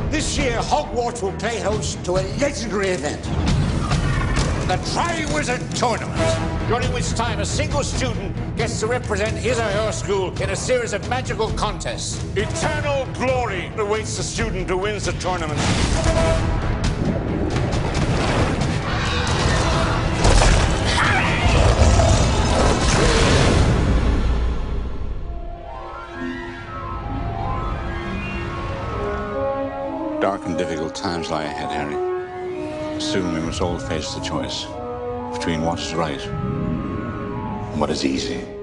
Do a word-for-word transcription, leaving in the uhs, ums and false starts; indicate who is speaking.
Speaker 1: This year, Hogwarts will play host to a legendary event. The Tri-Wizard Tournament, during which time a single student gets to represent his or her school in a series of magical contests. Eternal glory awaits the student who wins the tournament. Dark and difficult times lie ahead, Harry. Soon we must all face the choice between what is right and what is easy.